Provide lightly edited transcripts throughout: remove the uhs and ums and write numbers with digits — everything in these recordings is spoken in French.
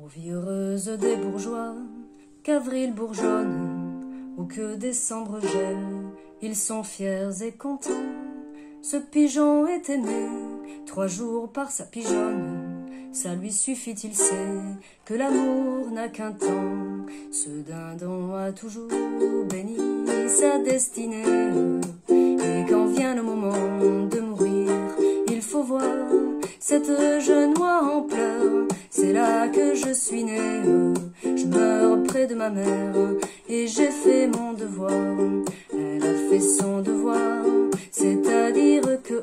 Ô vie heureuse des bourgeois, qu'avril bourgeonne, ou que décembre gèle, ils sont fiers et contents. Ce pigeon est aimé 3 jours par sa pigeonne, ça lui suffit, il sait que l'amour n'a qu'un temps. Ce dindon a toujours béni sa destinée, et quand vient le moment de mourir, il faut voir cette jeune oie en pleurs. C'est là que je suis née, je meurs près de ma mère, et j'ai fait mon devoir. Elle a fait son devoir, c'est-à-dire que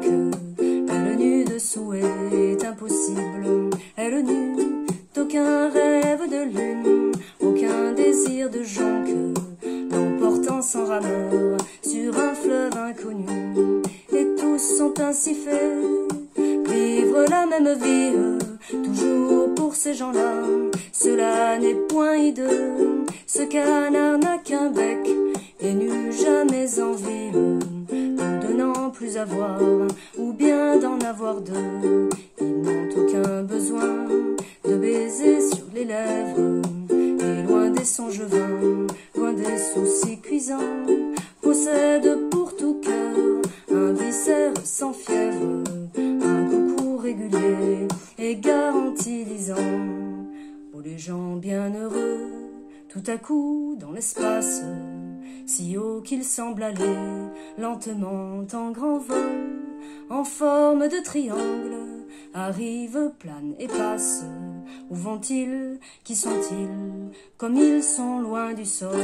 elle n'eut de souhait impossible, elle n'eut aucun rêve de lune, aucun désir de jonque, l'emportant sans rameur sur un fleuve inconnu. Et tous sont ainsi faits, vivre la même vie, toujours pour ces gens-là. Cela n'est point hideux, ce canard n'a qu'un bec et n'eut jamais envie, de n'en plus avoir, ou bien d'en avoir deux. Ils n'ont aucun besoin de baiser sur les lèvres, et loin des songes vains, loin des soucis cuisants, possèdent pour tout cœur un viscère sans fièvre, un coucou régulier et garanti disant: oh les gens bienheureux, tout à coup dans l'espace, si haut qu'il semble aller lentement en grand vol, en forme de triangle, arrivent, planent et passent. Où vont-ils? Qui sont-ils? Comme ils sont loin du sol.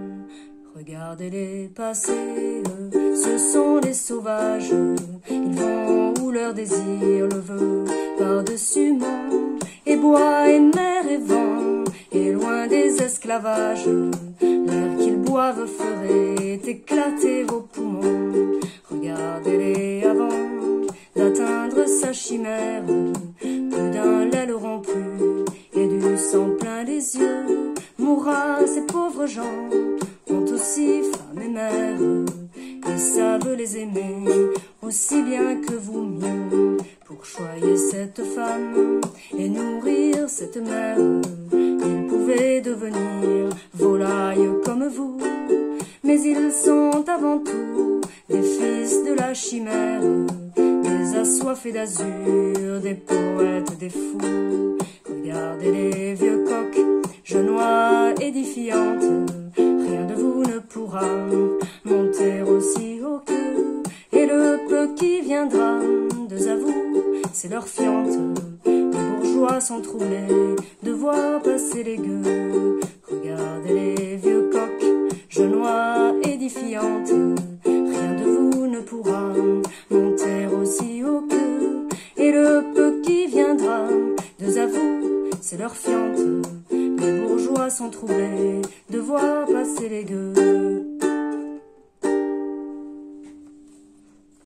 Regardez-les passer, ce sont les sauvages. Ils vont où leur désir le veut, par-dessus monts et bois et mer et vent, et loin des esclavages. L'air qu'ils boivent ferait éclater vos poumons. Regardez-les avant d'atteindre sa chimère, plus d'un l'aileron plus, et du sang plein les yeux. Mourra, ces pauvres gens ont aussi femme et mère, et savent les aimer aussi bien que vous mieux. Pour choyer cette femme et nourrir cette mère, ils pouvaient devenir volailles comme vous, mais ils sont avant tout des fils de la chimère, des assoiffés d'azur, des poètes, des fous. Regardez les vieux coqs, jeunes oies édifiantes, rien de vous ne pourra monter aussi haut qu'eux, et le peu qui viendra de à vous, c'est leur fiente. Les bourgeois sont troublés de voir passer les gueux. Regardez les vieux coqs, jeunes oies édifiantes, rien de vous ne pourra monter aussi haut qu'eux, et le peu qui viendra de à vous, c'est leur fiente. Les bourgeois sont troublés de voir passer les gueux.